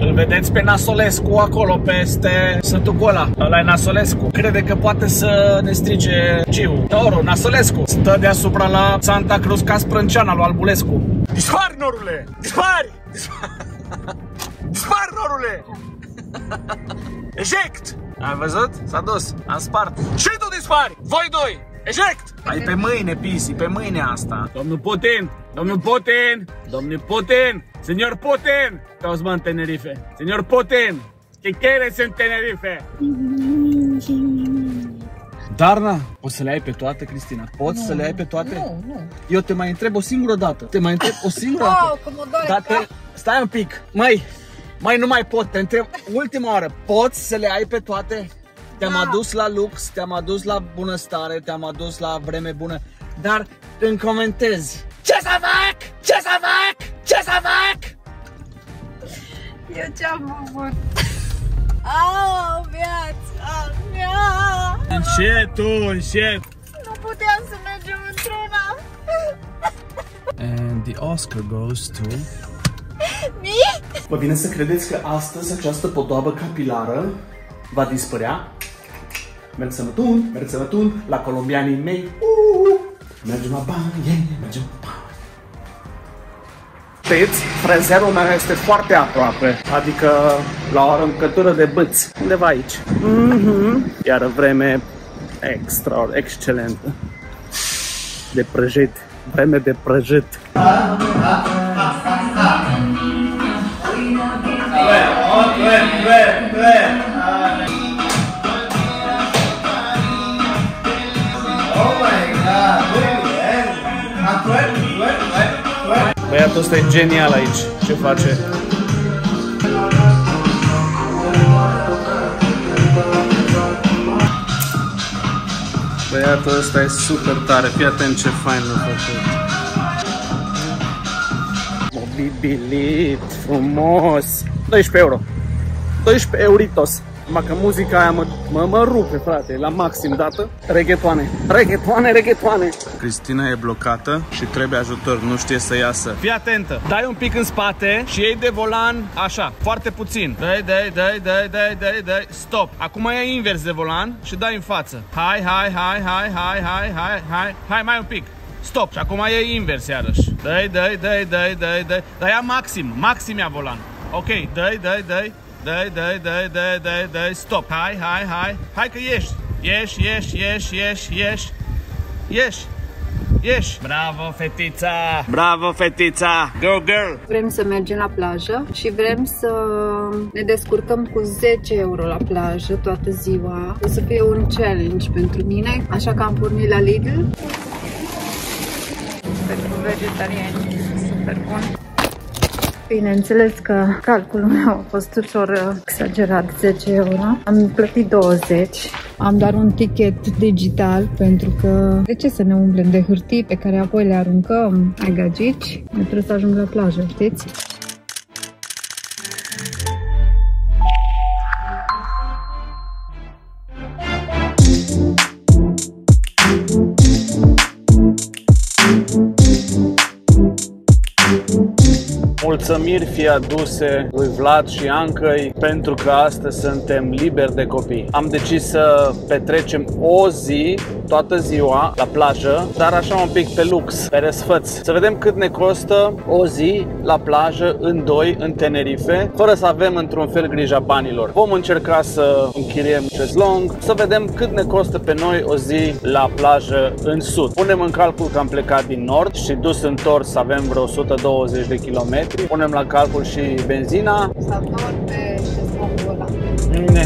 Îl vedeți pe Nasolescu acolo peste Sfântul Gola. Ăla e Nasolescu. Crede că poate să ne strice Ciu. Toro, Nasolescu stă deasupra la Santa Cruz ca Sprânceana lui Albulescu. Dispari, norule! Dispari! Dispari, norule! Eject! Ai văzut? S-a dus. Am spart. Și tu dispari! Voi doi! Eject! Ai pe mâine, pisi, pe mâine asta. Domnul Putin! Domnul Putin! Domnul Putin! Señor Putin! Cauți mă în Tenerife. Señor Putin! Ce quieres în Tenerife? Darna, poți să le ai pe toate, Cristina? Poți să le ai pe toate? Nu. Eu te mai întreb o singură dată. Te mai întreb o singură dată. Dar stai un pic. Mai nu mai pot. Te întreb ultima oară. Poți să le ai pe toate? Te-am adus la lux, te-am adus la bunăstare, te-am adus la vreme bună. Dar îmi comentezi. Ce să fac? Ce să fac? Ce să fac? Eu ce-am făcut? Au, viața mea! Încet. Nu puteam să mergem într-una. And the Oscar goes to... Me? Vă vine să credeți că astăzi această podoabă capilară va dispărea? Merg să mă tun la colombianii mei. Mergem la bani, mergem la bani. Știți, frezerul meu este foarte aproape, adică la o aruncătură de bâți, undeva aici. Iar vreme excelentă. De prăjit, vreme de prăjit. Băiatul ăsta e genial aici. Ce face? Băiatul ăsta e super tare. Fii atent ce fain l-a făcut. Mobibilit, frumos. 12 euro. 12 euritos. Numai că muzica aia mă rupe, frate, la maxim dată. Reggaetoane. Cristina e blocată și trebuie ajutor, nu știe să iasă. Fii atentă, dai un pic în spate și iei de volan așa, foarte puțin. Dai, stop. Acum iei invers de volan și dai în față. Hai, mai un pic. Stop. Și acum iei invers iarăși. Dai. Dar ia maxim ia volan. Ok, dai. Dai, stop. Hai că ieși. Bravo, fetița. Go, girl. Vrem să mergem la plajă și vrem să ne descurcăm cu 10 euro la plajă toată ziua. O să fie un challenge pentru mine, așa că am pornit la Lidl. Pentru vegetariani, super bun. Bineînțeles că calculul meu a fost ușor exagerat, 10 euro. Am plătit 20. Am doar un ticket digital pentru că de ce să ne umblem de hârtii pe care apoi le aruncăm ai gagici? Ne trebuie să ajung la plajă, știți? Mulțumiri fie aduse lui Vlad și Ancăi pentru că astăzi suntem liberi de copii. Am decis să petrecem o zi, toată ziua, la plajă, dar așa un pic pe lux, pe răsfăț. Să vedem cât ne costă o zi la plajă, în doi, în Tenerife, fără să avem într-un fel grija banilor. Vom încerca să închiriem șezlong, să vedem cât ne costă pe noi o zi la plajă în sud. Punem în calcul că am plecat din nord și dus întors avem vreo 120 de kilometri. Punem la calcul și benzina. Sau tot pe șezlongul ăla. Bine.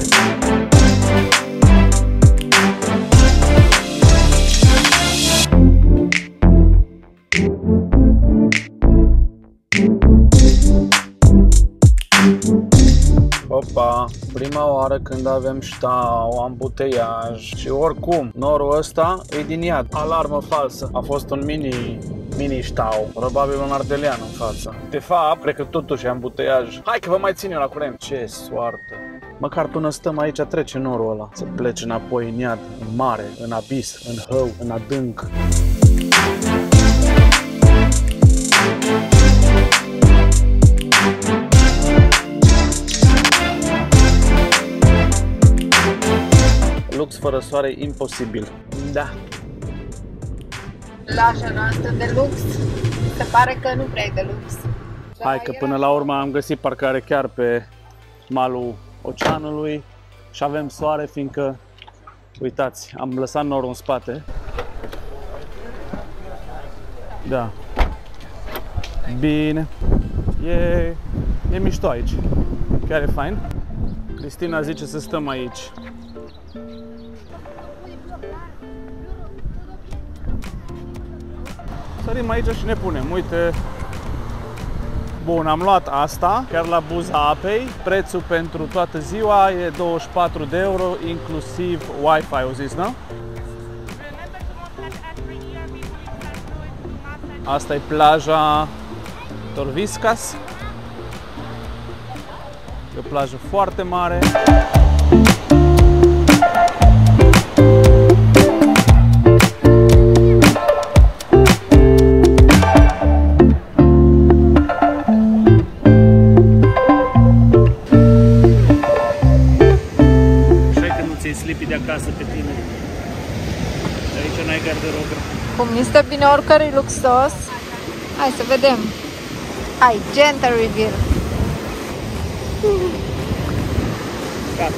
Opa, prima oară când avem ștau, ambuteiaj și oricum norul ăsta e din iad. Alarmă falsă. A fost un mini ștau, probabil un ardelean în față. De fapt, cred că totuși e ambuteiaj. Hai că vă mai țin eu la curent. Ce soartă! Măcar până stăm aici trece norul ăla. Să plece înapoi în iad, în mare, în abis, în hău, în adânc. paradox, fără soare e imposibil. Da. Plaja noastră de lux, se pare că nu prea e de lux. Hai că până la urmă am găsit parcare chiar pe malul oceanului și avem soare, fiindcă, uitați, am lăsat norul în spate. Da. Bine. E mișto aici. Chiar e fain. Cristina zice să stăm aici. Sărim aici și ne punem. Uite. Bun, am luat asta, chiar la buza apei. Prețul pentru toată ziua e 24 de euro, inclusiv Wi-Fi, au zis, nu? Asta e plaja Torviscas. E o plajă foarte mare. De acasă pe tine. De aici n-ai garderobă. Cum este bine oricărui luxos. Hai să vedem. Hai, gentle reveal. Gata.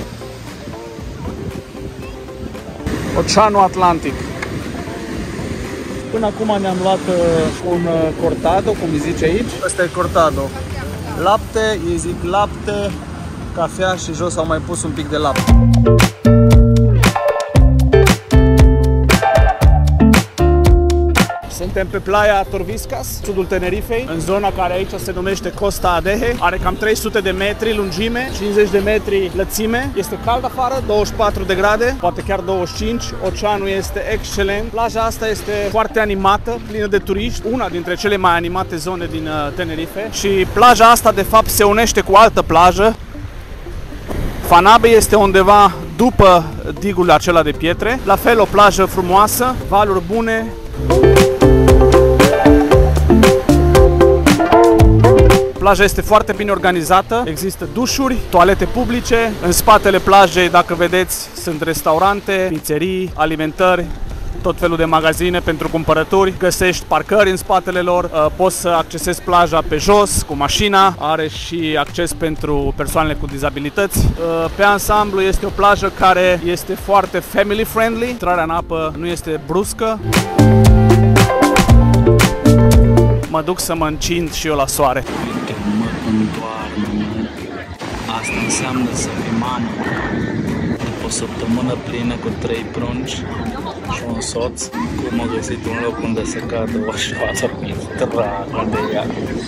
Oceanul Atlantic. Până acum ne-am luat un cortado, cum îi zice aici. Ăsta e cortado. Lapte, ei zic lapte, cafea și jos au mai pus un pic de lapte. Suntem pe playa Torviscas, sudul Tenerifei, în zona care aici se numește Costa Adeje. Are cam 300 de metri lungime, 50 de metri lățime. Este cald afară, 24 de grade, poate chiar 25. Oceanul este excelent. Plaja asta este foarte animată, plină de turiști, una dintre cele mai animate zone din Tenerife. Și plaja asta de fapt se unește cu altă plajă. Fanabe este undeva după digul acela de pietre. La fel o plajă frumoasă, valuri bune. Plaja este foarte bine organizată, există dușuri, toalete publice, în spatele plajei, dacă vedeți, sunt restaurante, pizzerii, alimentări, tot felul de magazine pentru cumpărături, găsești parcări în spatele lor, poți să accesezi plaja pe jos cu mașina, are și acces pentru persoanele cu dizabilități. Pe ansamblu este o plajă care este foarte family friendly, intrarea în apă nu este bruscă. Mă duc să mă încind și eu la soare. Uite, mă îndoarmă, mă. Asta înseamnă să fii mamă. După o săptămână plină cu 3 prunci și un soț, cum a găsit un loc unde să cadă o șoară dragă de ea.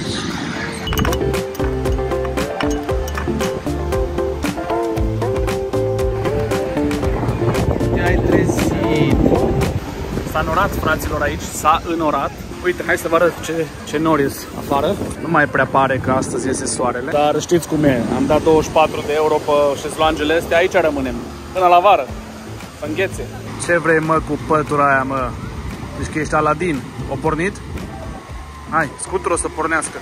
Te-ai trezit. S-a înorat, fraților, aici, s-a înorat. Uite, hai să vă arăt ce nori afară. Nu mai prea pare că astăzi iese soarele, dar știți cum e. Am dat 24 de euro pe șezlongele astea, aici rămânem. Până la vară, pe înghețe. Ce vrei, mă, cu pătura aia, mă? Zici că ești Aladin. O pornit? Hai, scuturul o să pornească.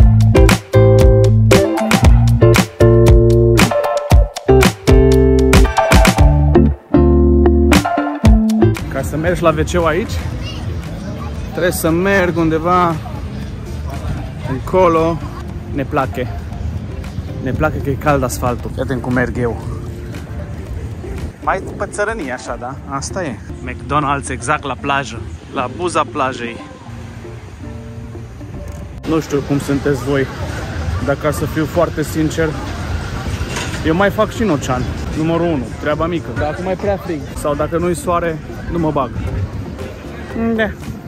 Ca să mergi la WC-ul aici, trebuie să merg undeva încolo. Ne place. Ne place că e cald asfaltul. Iată cum merg eu. Mai pe țărănie așa, da? Asta e. McDonald's exact la plajă. La buza plajei. Nu știu cum sunteți voi, dar ca să fiu foarte sincer, eu mai fac și în ocean. Numărul 1, treaba mică. Dacă mai prea frig sau dacă nu-i soare, nu mă bag. Da.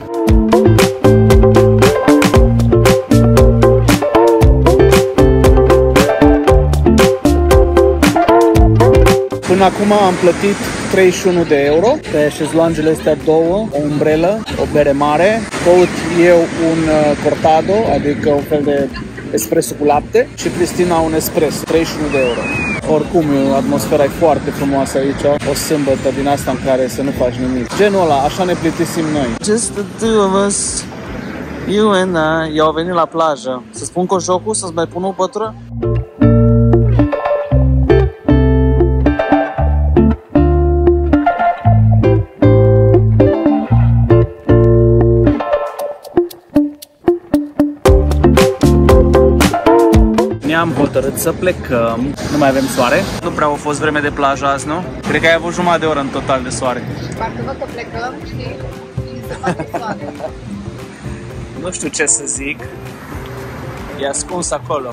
Până acum am plătit 31 de euro pe șezlongele astea două, o umbrelă, o bere mare, caut eu un cortado, adică un fel de espresso cu lapte și Cristina un espresso, 31 de euro. Oricum, atmosfera e foarte frumoasă aici, o sâmbătă din asta în care să nu faci nimic. Genul ăla, așa ne plictisim noi. Just the two of us, you and I. Eu au venit la plajă. Să spun cu jocul, să-ți mai pun o pătură? hotărât să plecăm. Nu mai avem soare. Nu prea a fost vreme de plajă azi, nu? Cred că ai avut jumătate de oră în total de soare. Parcă văd că plecăm, știi? Și se face soare. Nu știu ce să zic. E ascuns acolo.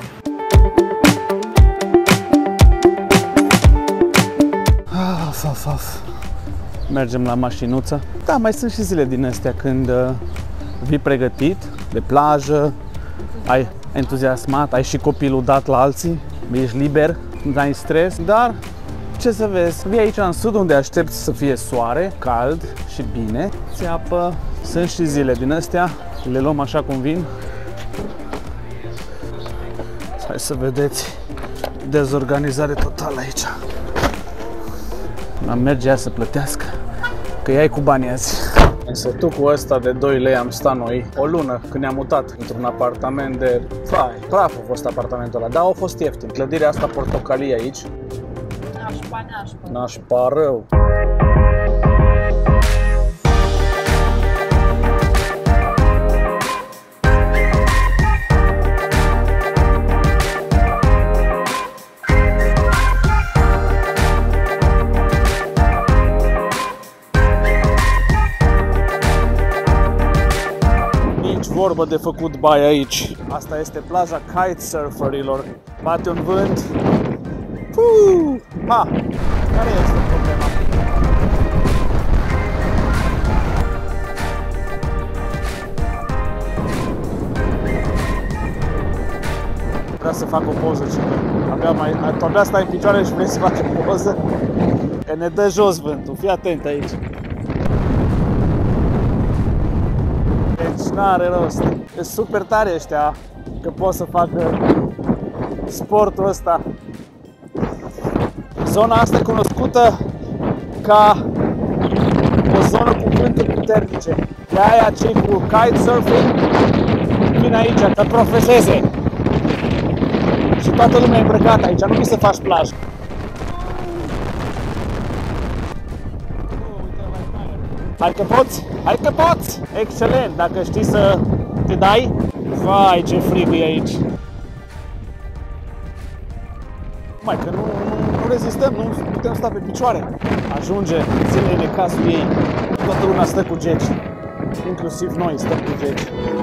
Mergem la mașinuță. Da, mai sunt și zile din astea când vii pregătit de plajă, ai entuziasmat, ai și copilul dat la alții, ești liber, nu ai stres, dar ce să vezi, vii aici în sud unde aștepți să fie soare, cald și bine, ți apă. Sunt și zile din astea, le luăm așa cum vin. Hai să vedeți, dezorganizare totală aici. Am merge ea să plătească, că ea e cu banii azi. Însă tu cu ăsta de 2 lei am stat noi o lună când ne-am mutat într-un apartament de... Praf a fost apartamentul ăla, dar a fost ieftin. Clădirea asta portocalie aici. Nașpa rău. Vorbă de făcut baie aici. Asta este plaja kitesurferilor. Bate un vânt. Care este problema? Vreau să fac o poză și abia stai în picioare și vrei să faci o poză? Că ne dă jos vântul. Fii atent aici. Deci n-are rost. E super tare ăștia că pot să facă sportul ăsta. Zona asta e cunoscută ca o zonă cu vânturi puternice. De aia cei cu kitesurfing vin aici să profeseze. Și toată lumea e îmbrăcată aici, nu vii să faci plajă. Hai că poți? Hai că poți! Excelent! Dacă știi să te dai, vai ce frig e aici! Mai că nu rezistăm, nu putem sta pe picioare. Ajunge zilele necazul ei. Toată lumea stă cu geci. Inclusiv noi stăm cu geci.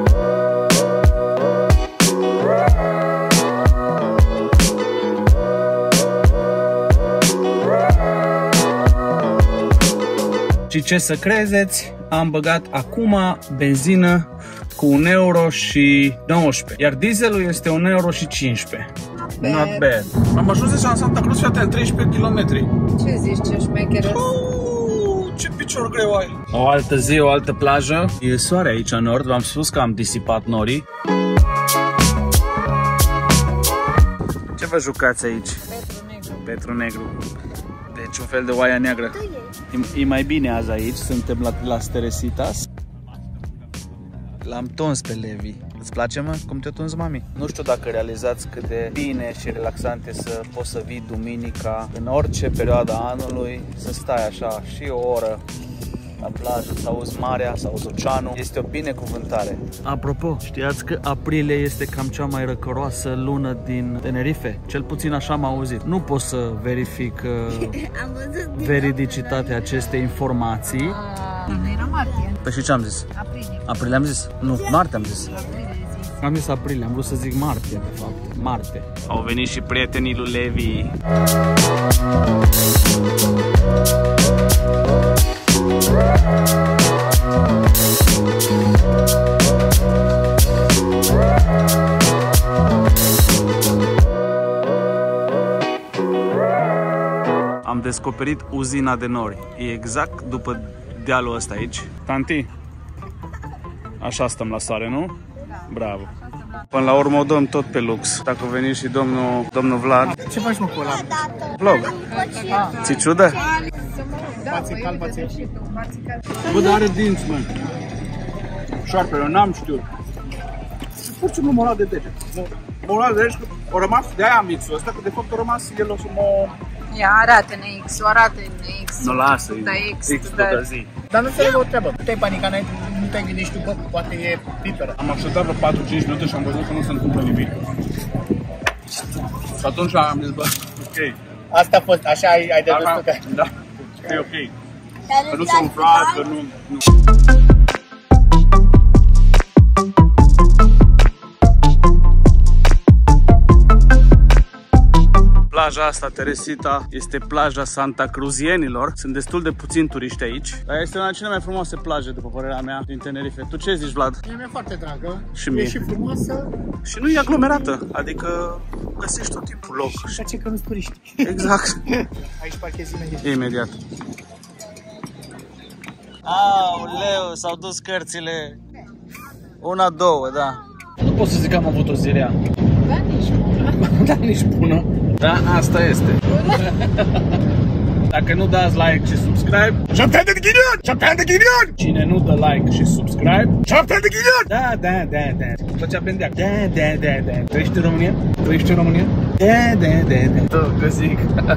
Și ce să credeți, am băgat acum benzină cu 1,19 euro, iar dieselul este 1,15 euro. Not bad. Am ajuns deja în Santa Cruz, fii 13 km. Ce zici, ce șmecheră? Ce picior greu ai. O altă zi, o altă plajă. E soare aici în nord, v-am spus că am disipat norii. Ce vă jucați aici? Petru negru. Petru negru. Deci un fel de oaia neagră. E mai bine azi aici, suntem la Steresitas. L-am tuns pe Levi. Îți place, mă, cum te-a tuns mami? Nu știu dacă realizați cât de bine și relaxant e să poți să vii duminica în orice perioadă a anului, să stai așa și o oră la plajă, să auzi marea, să auzi oceanul. Este o binecuvântare. Apropo, știați că aprilie este cam cea mai răcoroasă lună din Tenerife? Cel puțin așa am auzit. Nu pot să verific veridicitatea acestei informații. Nu era martie. Păi și ce am zis? Aprilie. Aprilie am zis? Nu, martie am zis. Am zis aprilie, am vrut să zic martie, de fapt. Marte. Au venit și prietenii lui Levi. Am descoperit uzina de nori. E exact după dealul ăsta aici. Tanti, așa stăm la soare, nu? Da. Bravo. Până la urmă o dăm tot pe lux. Dacă a venit și domnul Vlad. Ce faci, mă, cu ăla? Vlog. Ți-i ciudă? Bă, dar are dinți, mă. Șoarpele, n-am știut. Pur și simplu moral de deget. Moral de deget, o rămas, de-aia am mixul ăsta, că de fapt o rămas el o să mă... Ia, arată NX, o arată NX. Nu lasă, da, X tot zi. Dar nu înțeleg o treabă. Nu te-ai panicat, nu te-ai gândit și tu, bă, poate e piperă. Am așteptat vreo 4-5 minute și am văzut că nu se întâmplă nimic. Și atunci am zis, bă, ok. Asta a fost, așa ai dedus tu că... Da, e ok. Că nu s-a umflat, că nu... Plaja asta, Teresita, este plaja Santa Cruzienilor. Sunt destul de puțini turiști aici, dar este una dintre cele mai frumoase plaje, după părerea mea, din Tenerife. Tu ce zici, Vlad? Mi-e foarte dragă. Și mie. E și frumoasă. Și nu e aglomerată, adică găsești tot timpul loc. Și face că nu-s turiști. Exact. Aici parchezi imediat. Imediat. Aoleu, s-au dus cărțile. Una, două, da. Nu pot să zic că am avut o zi rea. Da, nici bună. Da, nici bună. Da, asta este. Dacă nu dați like și subscribe, 7 de ghinion! 7 de ghinion! cine nu dă like și subscribe, 7 de ghinion! da. Făcea pendeac. Da. Trăiești în România? Trăiești în România? Da. Tu, că zic.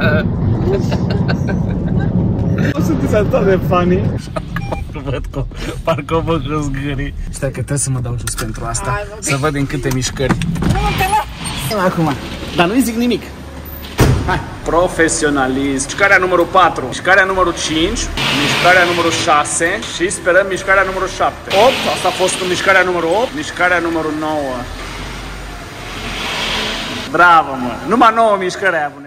Nu sunteți atât de funny. Văd că parcă o văd zgârii. Stai că trebuie să mă dau jos pentru asta. Să văd din câte mișcări. Acum. Dar nu-i zic nimic. Hai. Profesionalism. Mișcarea numărul 4, mișcarea numărul 5, mișcarea numărul 6 și sperăm mișcarea numărul 7. 8, asta a fost cu mișcarea numărul 8, mișcarea numărul 9. Bravo, mă. Numai 9 mișcări ai avut.